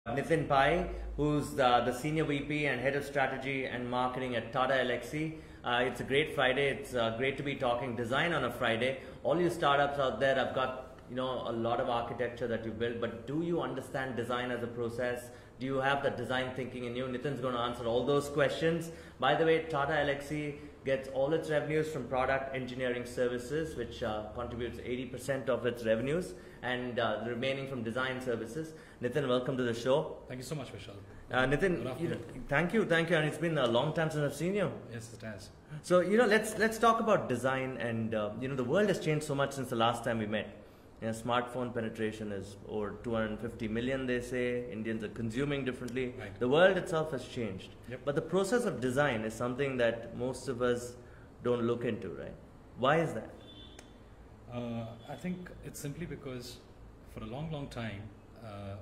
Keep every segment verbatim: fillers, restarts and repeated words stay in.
Nitin Pai, who's the, the Senior V P and Head of Strategy and Marketing at Tata Elxsi. Uh, it's a great Friday. It's uh, great to be talking design on a Friday. All you startups out there, I've got you know a lot of architecture that you build, but do you understand design as a process? Do you have that design thinking in you? Nitin's going to answer all those questions. By the way, Tata Elxsi gets all its revenues from product engineering services, which uh, contributes eighty percent of its revenues, and uh, the remaining from design services. Nitin, welcome to the show. Thank you so much, Vishal. Uh, Nitin, you know, thank you, thank you, and it's been a long time since I've seen you. Yes, it has. So you know, let's let's talk about design, and uh, you know, the world has changed so much since the last time we met. You know, smartphone penetration is over two hundred fifty million, they say. Indians are consuming differently. Right. The world itself has changed. Yep. But the process of design is something that most of us don't look into, right? Why is that? Uh, I think it's simply because for a long, long time, uh,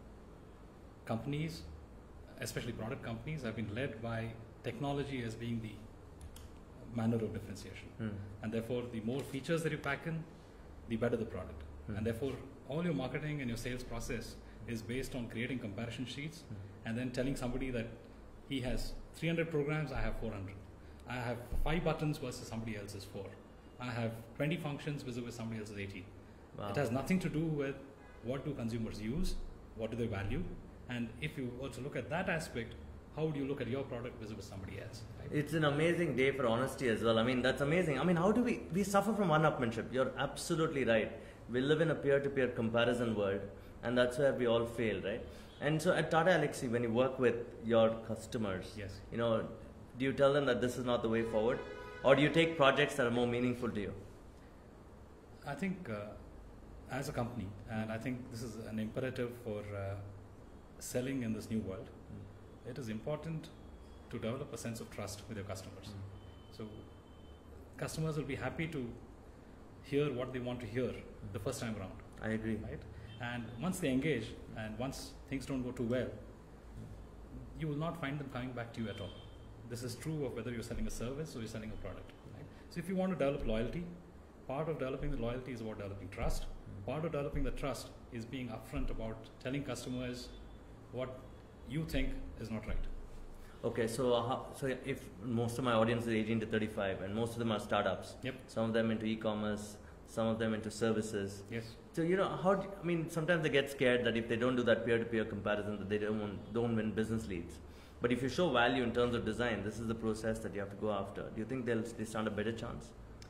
companies, especially product companies, have been led by technology as being the manner of differentiation. Hmm. And therefore, the more features that you pack in, the better the product. Hmm. And therefore, all your marketing and your sales process is based on creating comparison sheets Hmm. and then telling somebody that he has three hundred programs, I have four hundred. I have five buttons versus somebody else's four. I have twenty functions versus somebody else's eighty. Wow. It has nothing to do with what do consumers use, what do they value, and if you also look at that aspect, how would you look at your product versus somebody else? Right? It's an amazing day for honesty as well. I mean, that's amazing. I mean, how do we, we suffer from one-upmanship. You're absolutely right. We live in a peer-to-peer comparison world, and that's where we all fail, right? And so at Tata Elxsi, when you work with your customers, Yes. you know, do you tell them that this is not the way forward? Or do you take projects that are more meaningful to you? I think uh, as a company, and I think this is an imperative for uh, selling in this new world, mm. it is important to develop a sense of trust with your customers. Mm. So customers will be happy to hear what they want to hear mm. the first time around. I agree. Right? And once they engage, and once things don't go too well, you will not find them coming back to you at all. This is true of whether you're selling a service or you're selling a product. Right? So if you want to develop loyalty, part of developing the loyalty is about developing trust. Mm. Part of developing the trust is being upfront about telling customers what you think is not right. Okay, so uh, how, so if most of my audience is eighteen to thirty-five, and most of them are startups, yep. some of them into e-commerce, some of them into services. Yes. So you know how do you, I mean, sometimes they get scared that if they don't do that peer-to-peer comparison, that they don't want, don't win business leads. But if you show value in terms of design, this is the process that you have to go after. Do you think they'll they stand a better chance?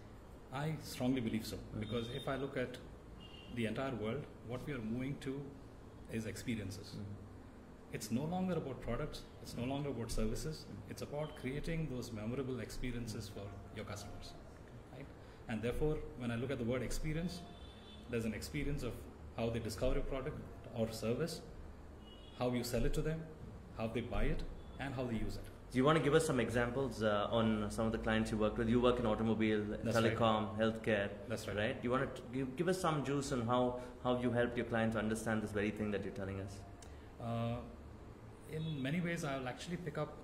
I strongly believe so, mm-hmm. because if I look at the entire world, what we are moving to is experiences. Mm-hmm. It's no longer about products, it's no longer about services, mm-hmm. it's about creating those memorable experiences for your customers. Right? And therefore, when I look at the word experience, there's an experience of how they discover a product or service, how you sell it to them, how they buy it, and how they use it. Do you want to give us some examples uh, on some of the clients you work with? You work in automobile, That's telecom, right. healthcare. That's right. Right? Do you want to give, give us some juice on how, how you helped your clients understand this very thing that you're telling us? Uh, in many ways, I'll actually pick up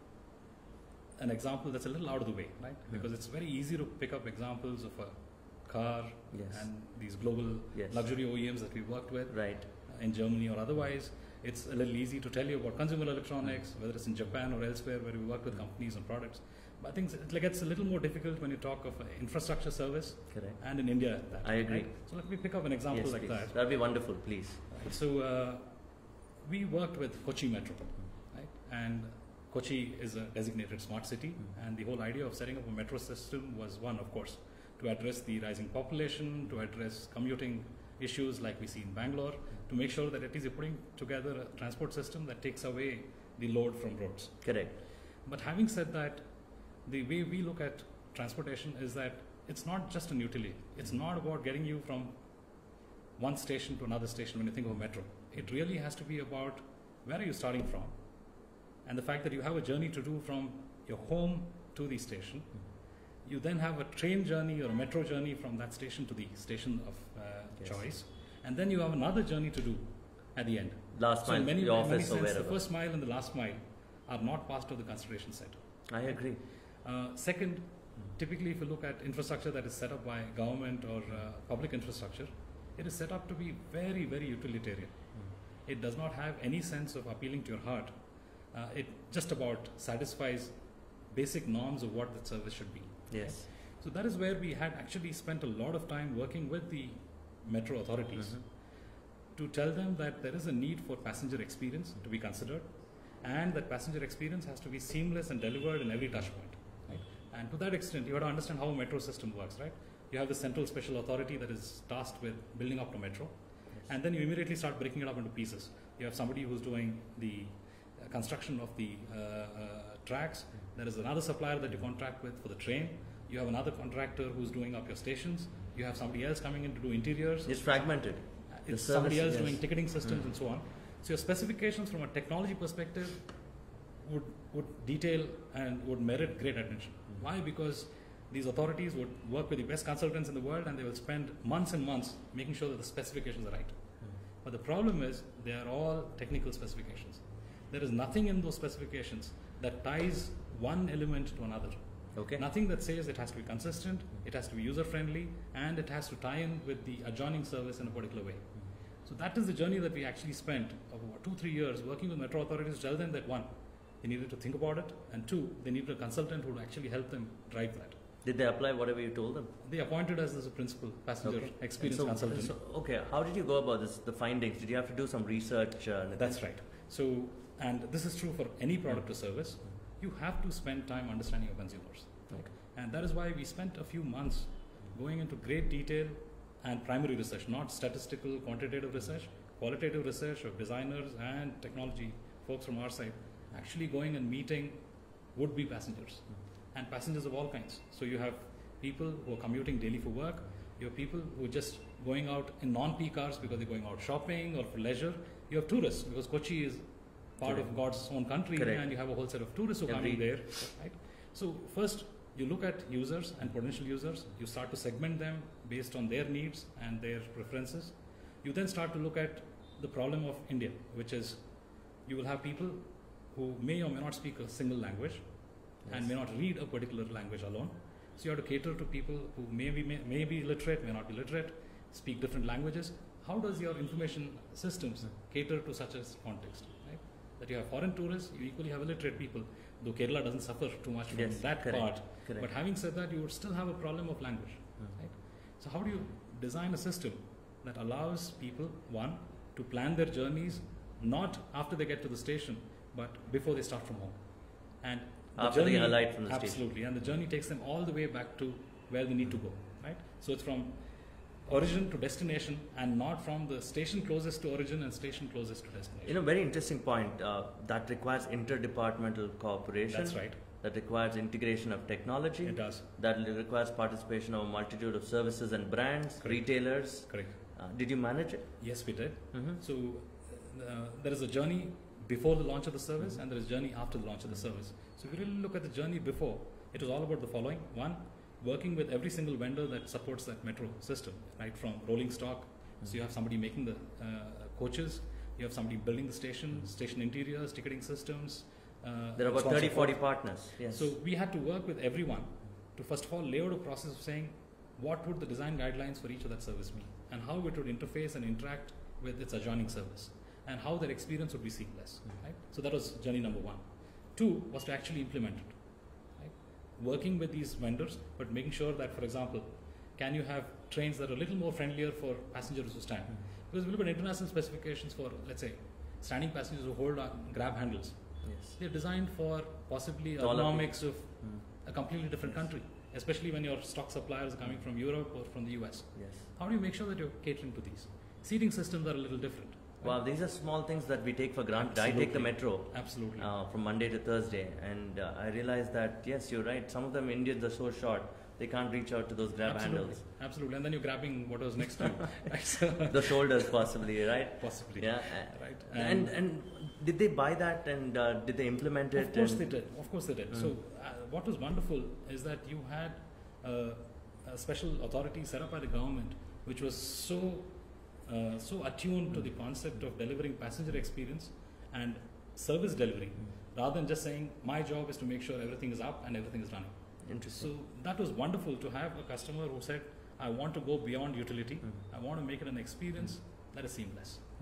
an example that's a little out of the way, right? Mm. Because it's very easy to pick up examples of a car yes. and these global yes. luxury O E Ms that we worked with right. in Germany or otherwise. It's a little easy to tell you about consumer electronics, whether it's in Japan or elsewhere where we work with companies and products. But I think it gets a little more difficult when you talk of infrastructure service. Correct. And in India. That, I agree. Right? So let me pick up an example yes, like please. that. That'd be wonderful, please. Right. So uh, we worked with Kochi Metro, right? And Kochi is a designated smart city, mm. and the whole idea of setting up a metro system was one, of course, to address the rising population, to address commuting issues like we see in Bangalore, to make sure that at least you're putting together a transport system that takes away the load from roads. Correct. But having said that, the way we look at transportation is that it's not just an utility. It's not about getting you from one station to another station when you think of a metro. It really has to be about where are you starting from, and the fact that you have a journey to do from your home to the station. Mm-hmm. You then have a train journey or a metro journey from that station to the station of uh, yes. choice. And then you have another journey to do at the end. Last so mile, in many, your in many office or sense, wherever. the first mile and the last mile are not part of the consideration set. I agree. Uh, second, mm. typically if you look at infrastructure that is set up by government or uh, public infrastructure, it is set up to be very, very utilitarian. Mm. It does not have any sense of appealing to your heart. Uh, it just about satisfies basic norms of what the service should be. Yes. So that is where we had actually spent a lot of time working with the metro authorities mm-hmm. to tell them that there is a need for passenger experience to be considered, and that passenger experience has to be seamless and delivered in every touch point. Right? And to that extent, you have to understand how a metro system works, right? You have the central special authority that is tasked with building up the metro, yes. and then you immediately start breaking it up into pieces. You have somebody who's doing the uh, construction of the uh, uh, tracks. There is another supplier that you contract with for the train. You have another contractor who's doing up your stations. You have somebody else coming in to do interiors. It's fragmented. It's service, somebody else yes. doing ticketing systems mm. and so on. So your specifications from a technology perspective would, would detail and would merit great attention. Mm. Why? Because these authorities would work with the best consultants in the world, and they will spend months and months making sure that the specifications are right. Mm. But the problem is they are all technical specifications. There is nothing in those specifications that ties one element to another. Okay. Nothing that says it has to be consistent, it has to be user-friendly, and it has to tie in with the adjoining service in a particular way. So that is the journey that we actually spent over two, three years working with metro authorities to tell them that one, they needed to think about it, and two, they needed a consultant who would actually help them drive that. Did they apply whatever you told them? They appointed us as a principal passenger okay. experience so, consultant. So, okay, how did you go about this, the findings? Did you have to do some research? Uh, That's right. So, and this is true for any product or service. You have to spend time understanding your consumers. Okay. And that is why we spent a few months going into great detail and primary research, not statistical, quantitative research, qualitative research of designers and technology folks from our side, actually going and meeting would-be passengers and passengers of all kinds. So you have people who are commuting daily for work, you have people who are just going out in non-peak hours because they're going out shopping or for leisure. You have tourists because Kochi is part Correct. Of God's own country. Correct. And you have a whole set of tourists who are coming there. Right? So first, you look at users and potential users, you start to segment them based on their needs and their preferences. You then start to look at the problem of India, which is you will have people who may or may not speak a single language yes. and may not read a particular language alone. So you have to cater to people who may be, may, may be literate, may not be literate, speak different languages. How does your information systems cater to such a context? Right? That you have foreign tourists, you equally have illiterate people, though Kerala doesn't suffer too much from yes, that correct, part. correct. But having said that, you would still have a problem of language. Mm-hmm. Right? So how do you design a system that allows people, one, to plan their journeys not after they get to the station, but before they start from home. And the after journey, they alight from the absolutely, station. Absolutely, and the journey takes them all the way back to where they need to go. Right? So it's from origin to destination, and not from the station closest to origin and station closest to destination. You know, very interesting point. Uh, that requires interdepartmental cooperation. That's right. That requires integration of technology. It does. That requires participation of a multitude of services and brands, Correct. retailers. Correct. Uh, did you manage it? Yes, we did. Mm-hmm. So uh, there is a journey before the launch of the service, mm-hmm. and there is a journey after the launch of the service. So if you really look at the journey before, it was all about the following. One, working with every single vendor that supports that metro system, right, from rolling stock. Mm-hmm. So you have somebody making the uh, coaches, you have somebody building the station, station interiors, ticketing systems. Uh, there are about thirty, forty partners. Yes. So we had to work with everyone to first of all lay out a process of saying what would the design guidelines for each of that service mean, and how it would interface and interact with its adjoining service, and how their experience would be seamless. Mm-hmm. Right? So that was journey number one. Two was to actually implement it. Working with these vendors, but making sure that, for example, can you have trains that are a little more friendlier for passengers who stand? Mm-hmm. Because we look at international specifications for, let's say, standing passengers who hold on grab handles. Yes. They're designed for possibly ergonomics of mm. a completely different yes. country, especially when your stock suppliers are coming from Europe or from the U S. Yes. How do you make sure that you're catering to these? Seating systems are a little different. Wow, these are small things that we take for granted. Absolutely. I take the metro Absolutely. Uh, from Monday to Thursday, and uh, I realize that, yes, you're right. Some of them Indians are so short, they can't reach out to those grab Absolutely. handles. Absolutely. And then you're grabbing what was next to you. The shoulders, possibly, right? Possibly. Yeah. Right. And, and, and did they buy that, and uh, did they implement it? Of course and they did. Of course they did. Mm. So uh, what was wonderful is that you had uh, a special authority set up by the government, which was so Uh, so attuned to the concept of delivering passenger experience and service delivery, mm. rather than just saying my job is to make sure everything is up and everything is running. Interesting. So that was wonderful to have a customer who said, I want to go beyond utility. Mm. I want to make it an experience mm. that is seamless. Right?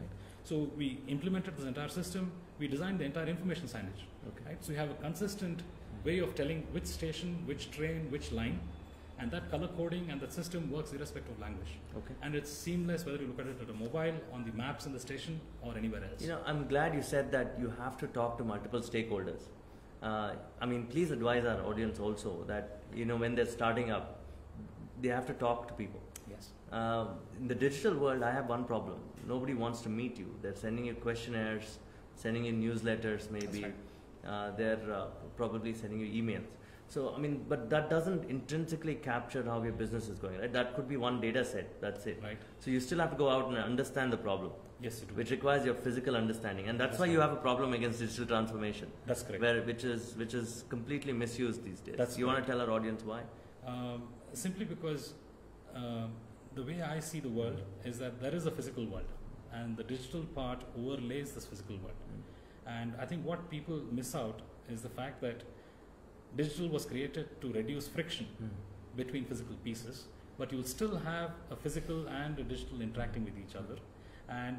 So we implemented this entire system. We designed the entire information signage. Okay. Right? So you have a consistent way of telling which station, which train, which line, and that color coding and the system works irrespective of language. Okay. And it's seamless whether you look at it at a mobile, on the maps in the station, or anywhere else. You know, I'm glad you said that you have to talk to multiple stakeholders. Uh, I mean, please advise our audience also that, you know, when they're starting up, they have to talk to people. Yes. Uh, in the digital world, I have one problem. Nobody wants to meet you. They're sending you questionnaires, sending you newsletters maybe. Right. Uh, they're uh, probably sending you emails. So, I mean, but that doesn't intrinsically capture how your business is going, right? That could be one data set, that's it. Right. So you still have to go out and understand the problem. Yes, you do. Which requires your physical understanding. And that's, That's why right. you have a problem against digital transformation. That's correct. Where, which is which is completely misused these days. That's you correct. want to tell our audience why? Um, simply because um, the way I see the world is that there is a physical world, and the digital part overlays this physical world. Mm. And I think what people miss out is the fact that digital was created to reduce friction Mm. between physical pieces, but you'll still have a physical and a digital interacting with each other, and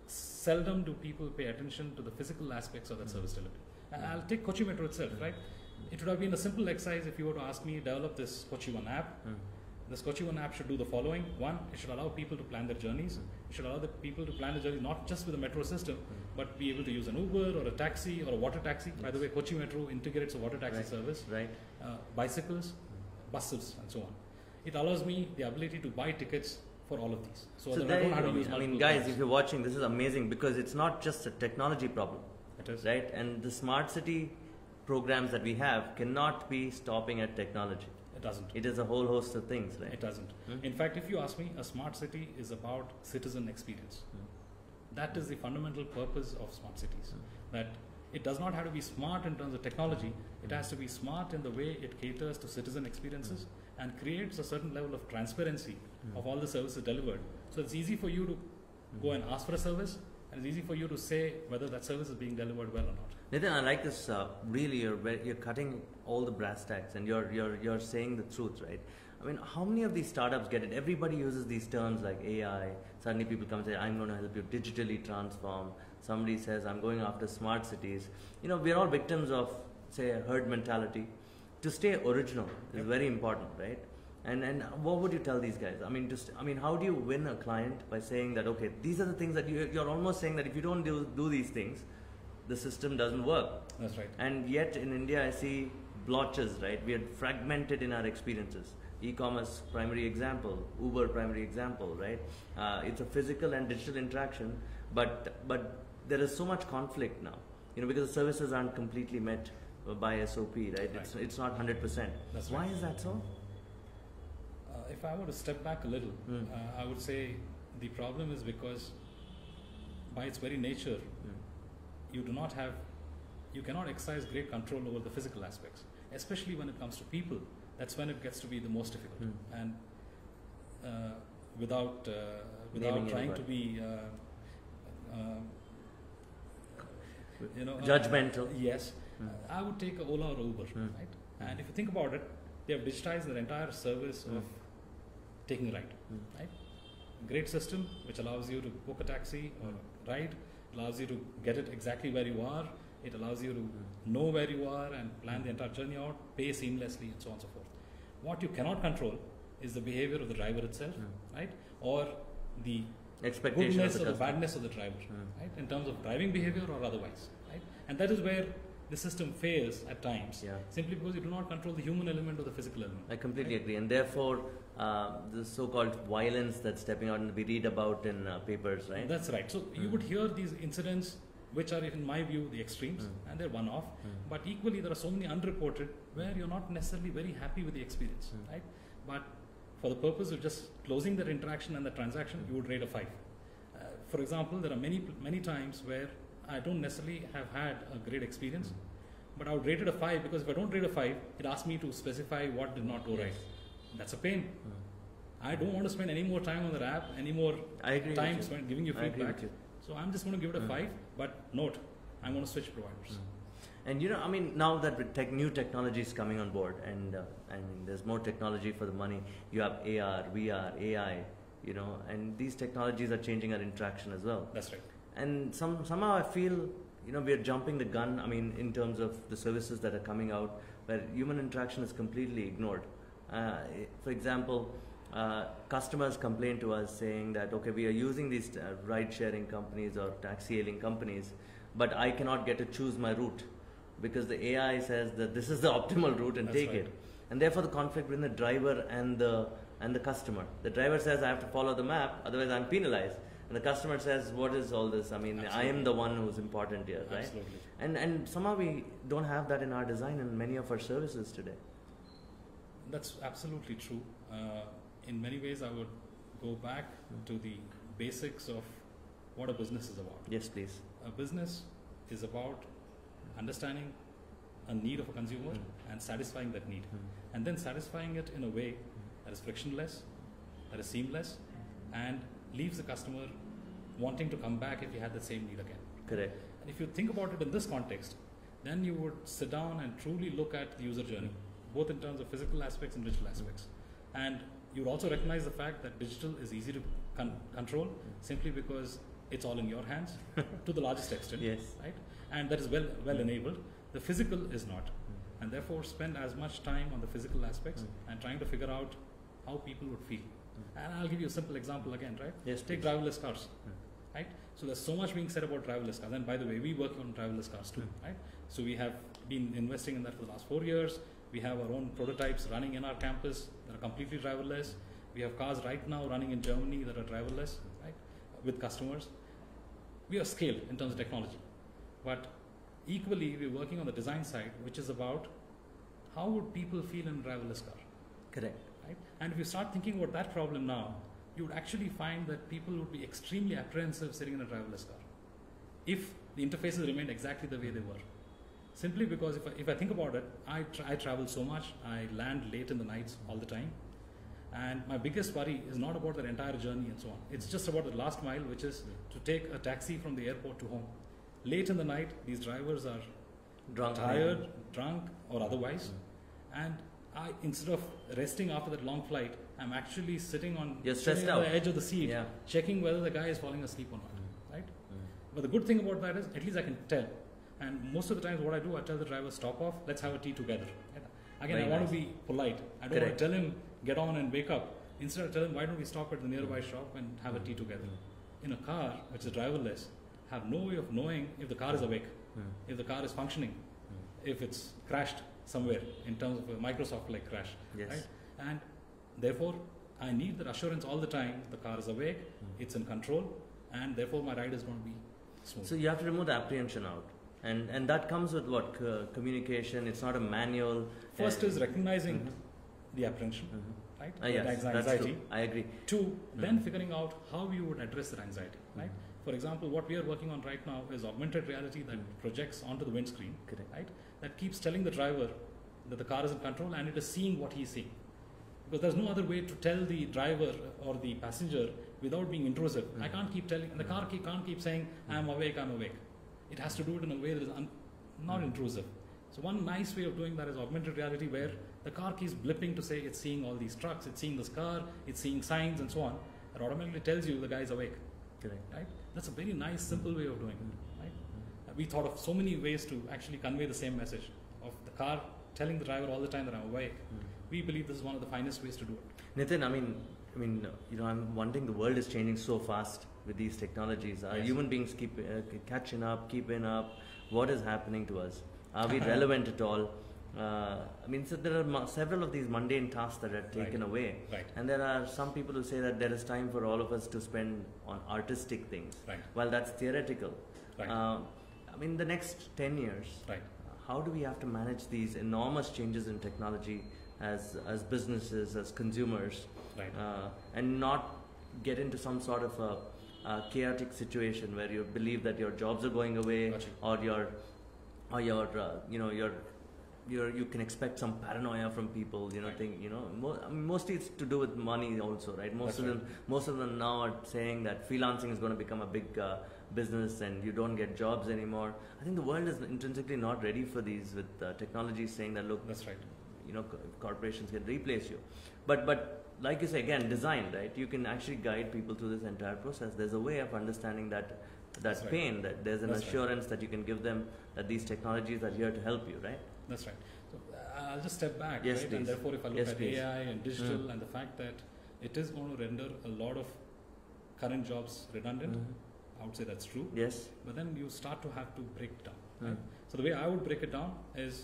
seldom do people pay attention to the physical aspects of that service delivery. And I'll take Kochi Metro itself, right? It would have been a simple exercise if you were to ask me, develop this Kochi One app. Mm. This Kochi One app should do the following. One, it should allow people to plan their journeys. It should allow the people to plan the journey not just with the metro system, but be able to use an Uber or a taxi or a water taxi. By the way, Kochi Metro integrates a water taxi Right. service, Right. uh, bicycles, buses, and so on. It allows me the ability to buy tickets for all of these. So, So that there I don't you have go. to use I mean, multiple guys, cards. if you're watching, this is amazing because it's not just a technology problem, It is. right? And the smart city programs that we have cannot be stopping at technology. It doesn't. It is a whole host of things, right? It doesn't. Hmm? In fact, if you ask me, a smart city is about citizen experience. That is the fundamental purpose of smart cities. That it does not have to be smart in terms of technology, it has to be smart in the way it caters to citizen experiences and creates a certain level of transparency of all the services delivered. So it's easy for you to go and ask for a service, and it's easy for you to say whether that service is being delivered well or not. Nitin, I like this. Uh, really, you're ve- you're cutting all the brass tacks, and you're you're you're saying the truth, right? I mean, how many of these startups get it? Everybody uses these terms like A I. Suddenly, people come and say, "I'm going to help you digitally transform." Somebody says, "I'm going after smart cities." You know, we're all victims of, say, a herd mentality. To stay original is Yep. very important, right? And and what would you tell these guys? I mean, just I mean, how do you win a client by saying that? Okay, these are the things that you, you're almost saying that if you don't do do these things, the system doesn't work. That's right. And yet in India, I see blotches, right? We are fragmented in our experiences. E-commerce, primary example. Uber, primary example, right? Uh, it's a physical and digital interaction, but but there is so much conflict now, you know, because the services aren't completely met by S O P, right? Right. It's it's not one hundred percent. That's Why right. is that so? Uh, if I were to step back a little, Mm. uh, I would say the problem is because by its very nature, Mm. you do not have, you cannot exercise great control over the physical aspects, especially when it comes to people. That's when it gets to be the most difficult. Mm. And uh, without uh, Naming without trying to anybody. be, uh, uh, you know, uh, Judgmental. yes, Mm. I would take a Ola or Uber, Mm. right? And if you think about it, they have digitized their entire service Mm. of taking a ride, Mm. right? Great system which allows you to book a taxi or a ride, allows you to get it exactly where you are, it allows you to know where you are and plan the entire journey out, pay seamlessly, and so on and so forth. What you cannot control is the behavior of the driver itself, Mm. right? Or the Expectation goodness of or the the customer. badness of the driver, Mm. right? In terms of driving behavior or otherwise, right? And that is where the system fails at times, Yeah. simply because you do not control the human element or the physical element. I completely agree, and therefore uh, the so-called violence that's stepping out and we read about in uh, papers, right? That's right. So you Mm. would hear these incidents, which are, in my view, the extremes, Mm. and they're one-off. Mm. But equally, there are so many unreported where you're not necessarily very happy with the experience, Mm. right? But for the purpose of just closing that interaction and the transaction, you would rate a five. Uh, for example, there are many many times where I don't necessarily have had a great experience, Mm. but I would rate it a five because if I don't rate a five, it asks me to specify what did not go Yes. right. That's a pain. Mm. I don't want to spend any more time on the app, any more I agree with time you. spent giving you I agree feedback. with you. So I'm just going to give it a Mm. five, but note, I'm going to switch providers. Mm. And you know, I mean, now that with tech, new technology is coming on board, and uh, I mean, there's more technology for the money. You have A R, V R, A I, you know, and these technologies are changing our interaction as well. That's right. and some somehow I feel, you know, we're jumping the gun. I mean, in terms of the services that are coming out, where human interaction is completely ignored. Uh, for example, uh, customers complain to us saying that, okay, we are using these uh, ride-sharing companies or taxi-hailing companies, but I cannot get to choose my route because the A I says that this is the optimal route and That's take right. it. And therefore, the conflict between the driver and the and the customer. The driver says, I have to follow the map, otherwise I'm penalized. And the customer says, what is all this? I mean, Absolutely. I am the one who's important here, right? Absolutely. And and somehow we don't have that in our design and many of our services today. That's absolutely true. Uh, in many ways, I would go back to the basics of what a business is about. Yes, please. A business is about understanding a need of a consumer Mm. and satisfying that need, Mm. and then satisfying it in a way that is frictionless, that is seamless, and leaves the customer wanting to come back if he had the same need again. Correct. And if you think about it in this context, then you would sit down and truly look at the user journey, both in terms of physical aspects and digital aspects. And you would also recognize the fact that digital is easy to con- control simply because it's all in your hands to the largest extent, Yes. right? And that is well well enabled. The physical is not, and therefore spend as much time on the physical aspects Mm. and trying to figure out how people would feel. And I'll give you a simple example again, right? Yes, Take please. driverless cars, Mm. right? So there's so much being said about driverless cars. And by the way, we work on driverless cars too, Mm. right? So we have been investing in that for the last four years. We have our own prototypes running in our campus that are completely driverless. We have cars right now running in Germany that are driverless, right? With customers. We are scaled in terms of technology. But equally, we're working on the design side, which is about how would people feel in a driverless car? Correct. Right? And if you start thinking about that problem now, you would actually find that people would be extremely apprehensive sitting in a driverless car if the interfaces remained exactly the way they were. Simply because if I, if I think about it, I, tra- I travel so much, I land late in the nights all the time. And my biggest worry is not about that entire journey and so on. It's just about the last mile, which is to take a taxi from the airport to home. Late in the night, these drivers are Drunk. tired, drunk, or otherwise. And I, instead of resting after that long flight, I'm actually sitting on, You're sitting stressed on out. the edge of the seat, Yeah. checking whether the guy is falling asleep or not. Mm. Right? Mm. But the good thing about that is, at least I can tell. And most of the times, what I do, I tell the driver, stop off, let's have a tea together. Right? Again, Very I want nice. to be polite. I don't Correct. want to tell him, get on and wake up. Instead, I tell him, why don't we stop at the nearby shop and have a tea together? In a car, which is driverless, have no way of knowing if the car is awake, Mm. if the car is functioning, Mm. if it's crashed somewhere in terms of a Microsoft-like crash. Yes. Right? And therefore, I need that assurance all the time. The car is awake, Mm. it's in control, and therefore my ride is going to be smooth. So you have to remove the apprehension out. And and that comes with what? Uh, communication. It's not a manual. First uh, is recognizing Mhm. the apprehension, Mhm. right? Ah, That yes, anxi- that's anxiety. true. I agree. Two, then Mhm. figuring out how you would address that anxiety, right? Mhm. For example, what we are working on right now is augmented reality that Mhm. projects onto the windscreen, Correct. right? That keeps telling the driver that the car is in control and it is seeing what he's seeing. Because there's no other way to tell the driver or the passenger without being intrusive. Mhm. I can't keep telling, and the car keep, can't keep saying, I'm awake, I'm awake. It has to do it in a way that is un, not Mhm. intrusive. So one nice way of doing that is augmented reality, where the car keeps blipping to say it's seeing all these trucks, it's seeing this car, it's seeing signs and so on. It automatically tells you the guy is awake, Correct. right? That's a very nice, simple way of doing it, right? Uh, We thought of so many ways to actually convey the same message of the car telling the driver all the time that I'm awake. Mm. We believe this is one of the finest ways to do it. Nitin, I mean, I mean, uh, you know, I'm wondering. The world is changing so fast with these technologies. Are Yes. human beings keep uh, catching up, keeping up? What is happening to us? Are we relevant at all? Uh, I mean, so there are mo- several of these mundane tasks that are taken Right. away, Right. and there are some people who say that there is time for all of us to spend on artistic things. Right. Well, that's theoretical. Right. Uh, I mean, the next ten years, Right. how do we have to manage these enormous changes in technology as as businesses, as consumers, Right. uh, and not get into some sort of a, a chaotic situation where you believe that your jobs are going away, Gotcha. or your or your uh, you know your your you can expect some paranoia from people. You know, Right. think you know mo- I mean, mostly it's to do with money also, right? Most That's of right. them most of them now are saying that freelancing is going to become a big uh, business and you don't get jobs anymore. I think the world is intrinsically not ready for these, with uh, technology saying that look, That's right. you know, co- corporations can replace you. But but like you say, again, design, right? You can actually guide people through this entire process. There's a way of understanding that that right. pain, that there's an That's assurance right. that you can give them that these technologies are here to help you, right? That's right. So uh, I'll just step back, yes, right? Please. And therefore, if I look yes, at please. A I and digital mm. and the fact that it is going to render a lot of current jobs redundant, mm-hmm. I would say that's true. Yes. But then you start to have to break it down. Mm. Right? So the way I would break it down is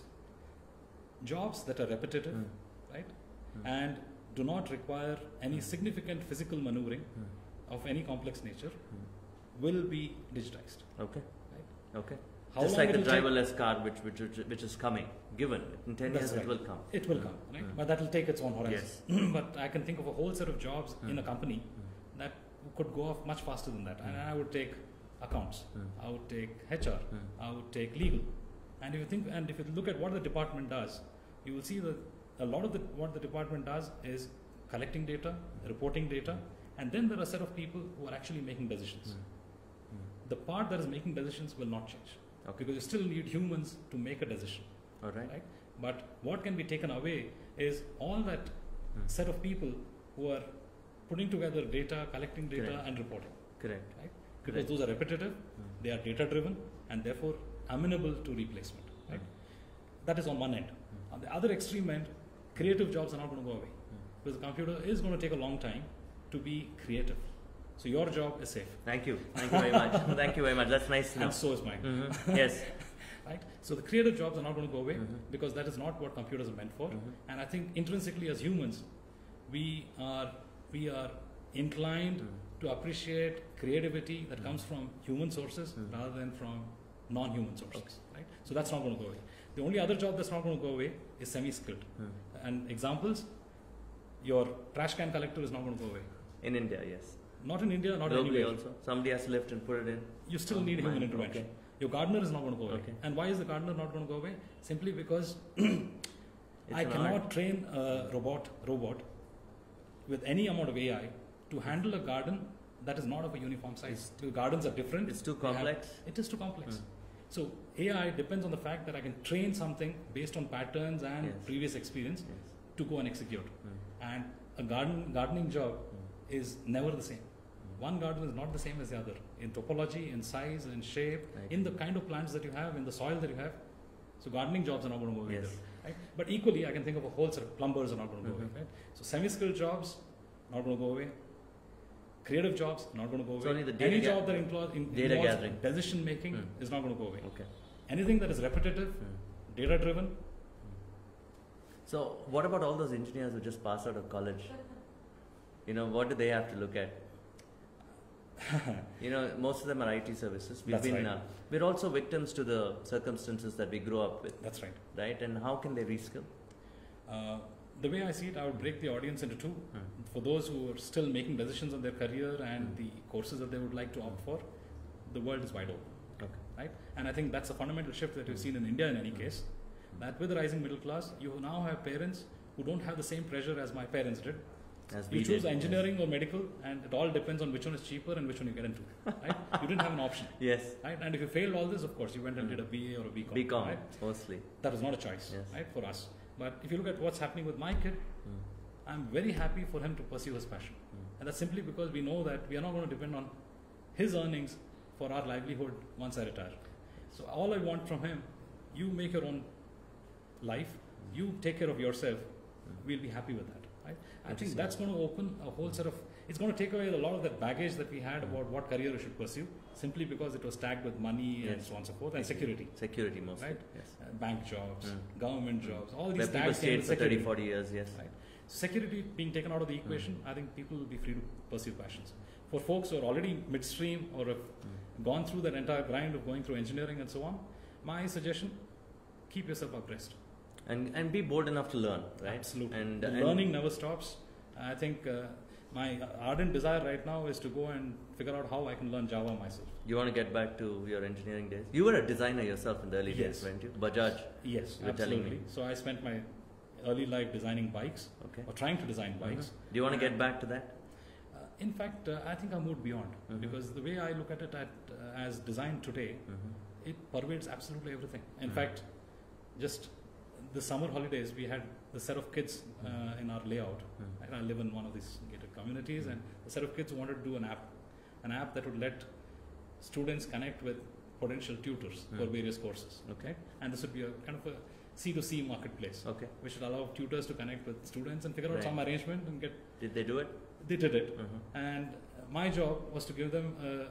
jobs that are repetitive, mm. right, mm. and do not require any mm. significant physical maneuvering mm. of any complex nature mm. will be digitized. Okay. Right? Okay. How Just long like the it will take- driverless car, which, which which which is coming, given in ten That's years right. it will come. It will come, right? Mm. But that will take its own horizon. Yes. But I can think of a whole set of jobs Mm. in a company Mm. that could go off much faster than that. And Mm. I would take accounts, Mm. I would take H R, Mm. I would take legal. And if you think, and if you look at what the department does, you will see that a lot of the, what the department does is collecting data, reporting data, and then there are a set of people who are actually making decisions. Mm. Mm. The part that is making decisions will not change. Okay. Because you still need humans to make a decision. All right. Right? But what can be taken away is all that Mm. set of people who are putting together data, collecting data, Correct. and reporting. Correct. Right? Because Correct. those are repetitive, Mm. they are data driven, and therefore amenable to replacement. Right? Mm. That is on one end. Mm. On the other extreme end, creative jobs are not going to go away. Mm. Because the computer is going to take a long time to be creative. So your job is safe. Thank you. Thank you very much. Thank you very much. That's nice to know. And so is mine. Mm-hmm. Yes. Right? So the creative jobs are not going to go away Mhm. because that is not what computers are meant for. Mhm. And I think intrinsically as humans, we are we are inclined Mm. to appreciate creativity that Mm. comes from human sources Mm. rather than from non-human sources. Right? So that's not going to go away. The only other job that's not going to go away is semi-skilled. Mm. And examples, your trash can collector is not going to go away. In India, yes. Not in India, not Globally anywhere. also. Somebody has to lift and put it in. You still Oh, need human man. intervention. Okay. Your gardener is not going to go away. Okay. And why is the gardener not going to go away? Simply because It's I an cannot art. train a robot robot with any amount of A I to handle a garden that is not of a uniform size. The gardens are different. It's too They have- complex. it is too complex. Mm. So A I depends on the fact that I can train something based on patterns and Yes. previous experience Yes. to go and execute. Mm. And a garden gardening job Mm. is never the same. Mm. One garden is not the same as the other in topology, in size, in shape, Right. in the kind of plants that you have, in the soil that you have. So gardening jobs are not going to go away Yes. either. Right? But equally, I can think of a whole set of plumbers are not going to go Mhm. away. Right? So semi-skilled jobs not going to go away. Creative jobs not going to go It's away. only the Any data job ga- that includes in, data involves gathering. decision making Mm. is not going to go away. Okay. Anything that is repetitive, Mm. data driven, So, what about all those engineers who just passed out of college? You know, what do they have to look at? You know, most of them are I T services. We've That's been, right. uh, we're also victims to the circumstances that we grew up with, that's right. right? And how can they reskill? Uh, the way I see it, I would break the audience into two. Hmm. For those who are still making decisions on their career and Mm. the courses that they would like to opt for, the world is wide open, Okay. right? And I think that's a fundamental shift that we've Mm. seen in India in any Mm. case, that with the rising middle class, you now have parents who don't have the same pressure as my parents did. As You we choose did, engineering or medical, and it all depends on which one is cheaper and which one you get into, right? You didn't have an option, Yes. right? And if you failed all this, of course, you went and did a B A or a B Com, B Com, right? mostly. That was not a choice, Yes. right, for us. But if you look at what's happening with my kid, Mm. I'm very happy for him to pursue his passion. Mm. And that's simply because we know that we are not going to depend on his earnings for our livelihood once I retire. So all I want from him, you make your own life, you take care of yourself, we'll be happy with that. Right? I think Interesting. that's going to open a whole set of, it's going to take away a lot of that baggage that we had about what career we should pursue, simply because it was tagged with money and Yes. so on and so forth, and security. Security mostly. Right? Yes. Uh, bank jobs, Mm. government jobs, all these Where people tags came stayed with for thirty, security. forty years, yes. Right. Security being taken out of the equation, I think people will be free to pursue passions. For folks who are already midstream or have Mm. gone through that entire grind of going through engineering and so on, my suggestion, keep yourself abreast. And and be bold enough to learn, right? Absolutely. And, The and learning never stops. I think uh, my ardent desire right now is to go and figure out how I can learn Java myself. You want to get back to your engineering days? You were a designer yourself in the early Yes. days, weren't you? Bajaj. Yes, You were telling absolutely. me. So I spent my early life designing bikes, Okay. or trying to design bikes. Mhm. Do you want to get back to that? Uh, in fact, uh, I think I moved beyond, Mhm. because the way I look at it at, uh, as design today, Mm-hmm. it pervades absolutely everything. In Mhm. fact, just the summer holidays, we had the set of kids uh, in our layout. Mhm. Right? I live in one of these gated communities, and the set of kids wanted to do an app, an app that would let students connect with potential tutors Mm. for various courses. Okay. And this would be a kind of a C to C marketplace, Okay. which would allow tutors to connect with students and figure out Right. some arrangement and get. Did they do it? They did it, Mhm. and my job was to give them a,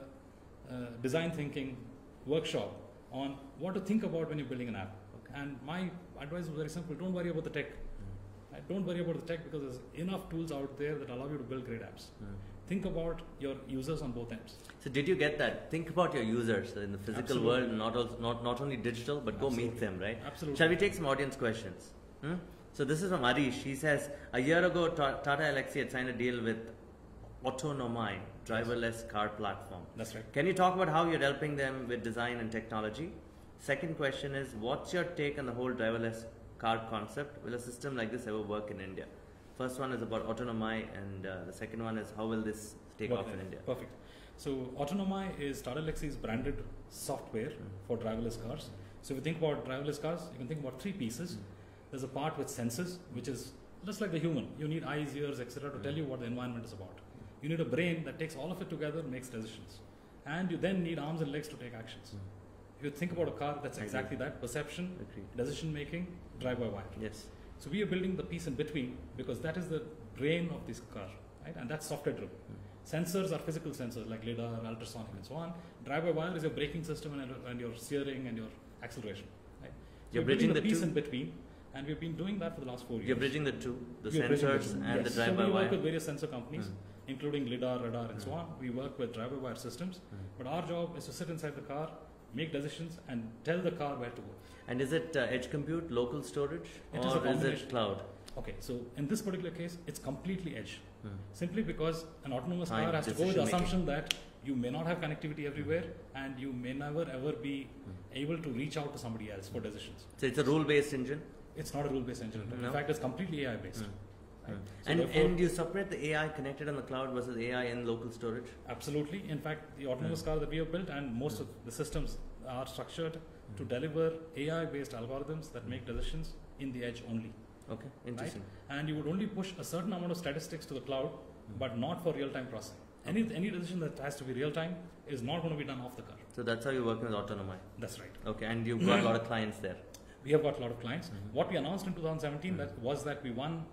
a design thinking workshop on what to think about when you're building an app. Okay. And my advice was very simple: don't worry about the tech. Mm. Right? Don't worry about the tech because there's enough tools out there that allow you to build great apps. Mm. Think about your users on both ends. So did you get that? Think about your users in the physical Absolutely. world, not also, not not only digital, but go Absolutely. meet them, right? Absolutely. Shall we take some audience questions? Hmm? So this is from Arish. He says, a year ago, Ta- Tata Elxsi had signed a deal with Autonomai, driverless car platform. That's right. Can you talk about how you're helping them with design and technology? Second question is, what's your take on the whole driverless car concept? Will a system like this ever work in India? First one is about Autonomai, and uh, the second one is how will this take Got off it. in India? Perfect. So Autonomai is Tata Elxsi's branded software Mm. for driverless cars. So if you think about driverless cars, you can think about three pieces. Mm. There's a part with sensors, which is just like the human. You need eyes, ears, et cetera to Mm. tell you what the environment is about. You need a brain that takes all of it together and makes decisions. And you then need arms and legs to take actions. Mm. If you think about a car, that's Agree. exactly that: perception, Agreed. decision making, drive by wire. Yes. So we are building the piece in between because that is the brain of this car, right? And that's software driven. Mm. Sensors are physical sensors like lidar, ultrasonic, and so on. Drive-by-wire is your braking system and, and your steering and your acceleration. Right? So You're we're bridging building the piece two? in between, and we've been doing that for the last four years. You're bridging the two, the We are bridging sensors two. and Yes. the So we drive-by-wire. work with various sensor companies, Mm. including lidar, radar, and so Mm. on. We work with drive-by-wire systems, Mm. but our job is to sit inside the car, make decisions, and tell the car where to go. And is it uh, edge compute, local storage, It is or a is it combination. cloud? Okay, so in this particular case, it's completely edge. Mm. Simply because an autonomous Time, car has to go with the decision-making. assumption that you may not have connectivity everywhere and you may never ever be able to reach out to somebody else for decisions. So it's a rule-based engine. It's not a rule-based engine. No. In fact, it's completely A I based. Mm. Right? Mm. So And therefore- and you separate the A I connected on the cloud versus A I in local storage. Absolutely. In fact, the autonomous Mm. car that we have built and most Mm. of the systems are structured to Mm. deliver A I based algorithms that make decisions in the edge only. Okay, interesting. And you would only push a certain amount of statistics to the cloud, Mm. but not for real-time processing. Any any decision that has to be real-time is not going to be done off the car. So that's how you're working with Autonomai. That's right. Okay, and you've got a lot of clients there. We have got a lot of clients. Mhm. What we announced in twenty seventeen Mhm. that was that we won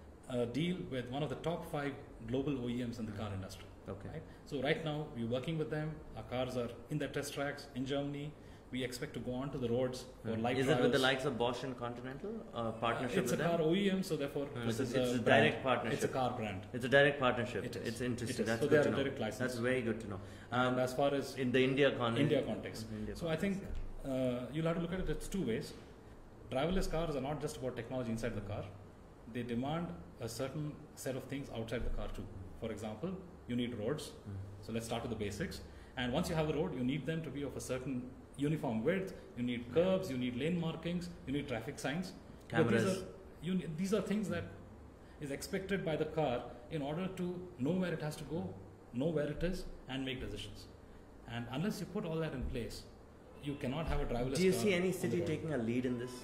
a deal with one of the top five global O E Ms in the car industry. Okay. Right? So right now we're working with them. Our cars are in their test tracks in Germany. We expect to go onto the roads for Mm. live Is trials. it with the likes of Bosch and Continental? Uh, partnership Uh, it's a with them? car O E M, so therefore Mm, this it's is a- it's a brand. direct partnership. It's a car brand. It's a direct partnership. It is. It's interesting. It is. That's So good they are to a know. direct license. That's very good to know. And Um, as far as in the India con- India context. India So I think context, uh, you'll have to look at it. It's two ways. Driverless cars are not just about technology inside the car. They demand a certain set of things outside the car too. For example, you need roads. yeah. Mm. So let's start with the basics. And once you have the road, you need them to be of a certain uniform width. You need curbs. You need lane markings. You need traffic signs. But Cameras. These are, you, ne- these are things that is expected by the car in order to know where it has to go, know where it is, and make decisions. And unless you put all that in place, you cannot have a driverless car. Do you see any on the city road. taking a lead in this?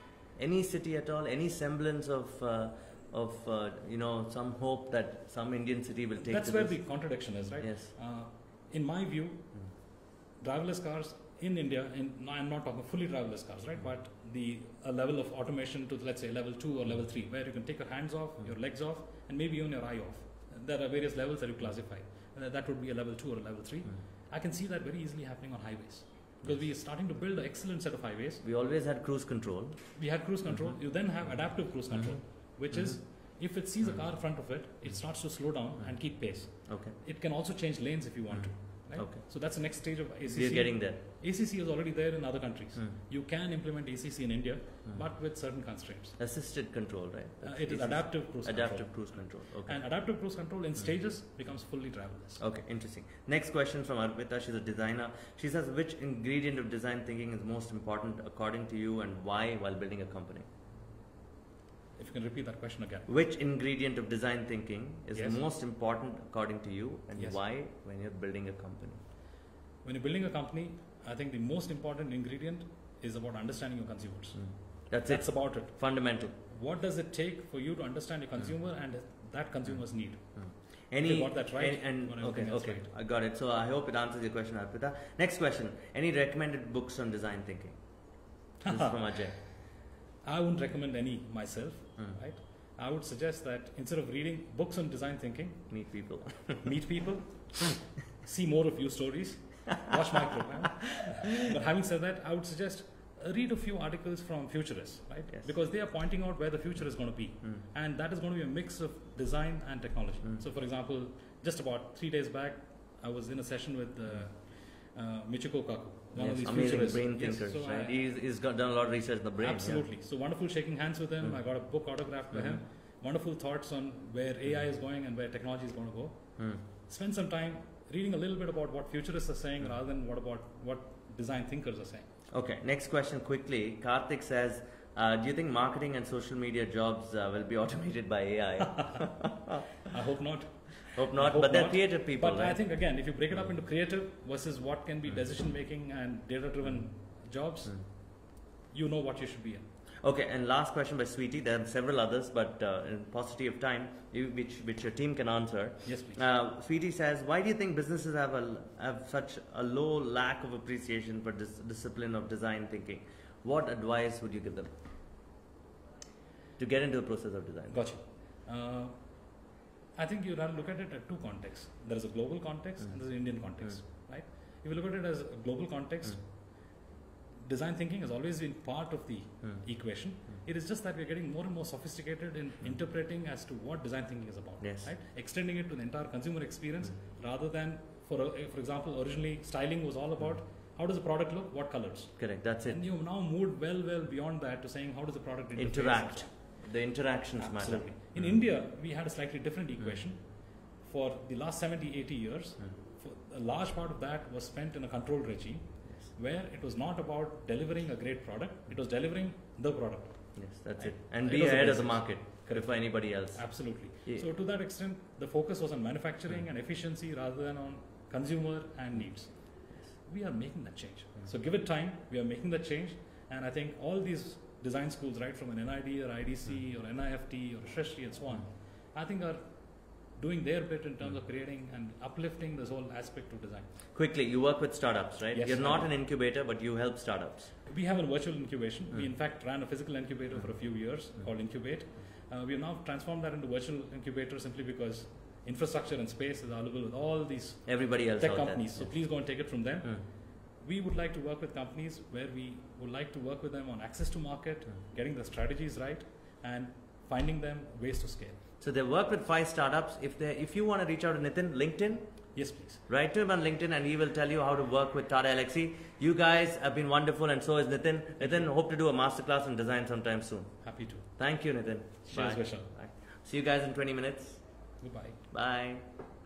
Any city at all? Any semblance of uh, of uh, you know some hope that some Indian city will take? That's to where this? the contradiction is, right? Yes. Uh, in my view, Mm. driverless cars in India, in, no, I'm not talking fully driverless cars, right? But the a level of automation to let's say level two or level three, where you can take your hands off, Mm. your legs off, and maybe even your eye off. There are various levels that you classify. Uh, that would be a level two or a level three. Mm. I can see that very easily happening on highways. Because we are starting to build an excellent set of highways. We always had cruise control. We had cruise control. Mhm. You then have adaptive cruise control, Mhm. which is Mhm. if it sees a Mhm. car in front of it, it starts to slow down and keep pace. Okay. It can also change lanes if you want to. Right? Okay. So that's the next stage of A C C. We are getting there. A C C is already there in other countries. Mm. You can implement A C C in India, Mm. but with certain constraints. Assisted control, right? Uh, That's it is easy. adaptive cruise Adaptive control. cruise control. Okay. And adaptive cruise control in Mm. stages becomes fully driverless. Okay, interesting. Next question from Arpita. She's a designer. She says, which ingredient of design thinking is most important according to you, and why while building a company? If you can repeat that question again. Which ingredient of design thinking is Yes. most important according to you, and Yes. why when you're building a company? When you're building a company, I think the most important ingredient is about understanding your consumers. Mm. That's, That's it. about it. Fundamental. What does it take for you to understand your consumer and that consumer's need? Mm. Any, If you got that right, and, and you got okay, everything else okay, right. I got it. So I hope it answers your question, Arpita. Next question: any recommended books on design thinking? This is from Ajay. I wouldn't recommend any myself, Hmm. right? I would suggest that instead of reading books on design thinking, Meet people. meet people, see more of YourStories, watch my program. But having said that, I would suggest uh, read a few articles from futurists, right? Yes. Because they are pointing out where the future is going to be. Mm. And that is going to be a mix of design and technology. Mm. So for example, just about three days back, I was in a session with uh, uh, Michiko Kaku, one Yes, of these amazing futurists. brain Yes, thinkers, so right? I- he's, he's got done a lot of research in the brain. Absolutely. So wonderful shaking hands with him. Mm. I got a book autographed by Mhm. him. Wonderful thoughts on where A I is going and where technology is going to go. Yeah. Mm. Spend some time reading a little bit about what futurists are saying Mm. rather than what about what design thinkers are saying. Okay, next question quickly. Karthik says, uh, do you think marketing and social media jobs uh, will be automated by A I? I hope not. Hope I not, hope but they're not. creative people, But right? I think again, if you break it up into creative versus what can be Mm. decision making and data driven jobs, Mm. you know what you should be in. Okay, and last question by Sweetie. There are several others, but uh, in paucity of time, you, which, which your team can answer. Yes, please. Uh, Sweetie says, why do you think businesses have a have such a low lack of appreciation for this discipline of design thinking? What advice would you give them to get into the process of design? Gotcha. Uh, I think you have to look at it at two contexts. There is a global context Mm. and there is an Indian context, right? If you look at it as a global context, Mm. design thinking has always been part of the Mm. equation. Mm. It is just that we're getting more and more sophisticated in Mm. interpreting as to what design thinking is about, Yes. right? Extending it to the entire consumer experience Mm. rather than, for a, for example, originally styling was all about how does the product look, what colors. Correct, that's it. And you've now moved well, well beyond that to saying how does the product interface. Interact. The interactions Absolutely. matter. In Mm. India, we had a slightly different equation. For the last seventy, eighty years, Mm. for a large part of that was spent in a controlled regime Yes. where it was not about delivering a great product, it was delivering the product. Yes, that's Right. it. And It be was the ahead of the basics. market before anybody else. Absolutely. Yeah. So to that extent, the focus was on manufacturing Mm. and efficiency rather than on consumer and needs. We are making that change. So give it time, we are making that change. And I think all these design schools, right, from an N I D or I D C or N I F T or Shrishti and so on, I think are doing their bit in terms of creating and uplifting this whole aspect of design. Quickly, you work with startups, right? Yes, You're I not do. an incubator, but you help startups. We have a virtual incubation. We Mm. in fact ran a physical incubator Mm. for a few years Mm. called Incubate. Uh, we have now transformed that into virtual incubator simply because infrastructure and space is available with all these Everybody else tech out there. companies. So Yes. please go and take it from them. Mm. We would like to work with companies where we would like to work with them on access to market, Mm. getting the strategies right, and finding them ways to scale. So they work with five startups. If they, if you want to reach out to Nitin, LinkedIn, Yes, please. write to him on LinkedIn and he will tell you how to work with Tata Elxsi. You guys have been wonderful and so is Nitin. Nitin, hope to do a masterclass in design sometime soon. Happy to. Thank you, Nitin. Cheers, Bye. Vishal. Bye. See you guys in twenty minutes. Goodbye. Bye.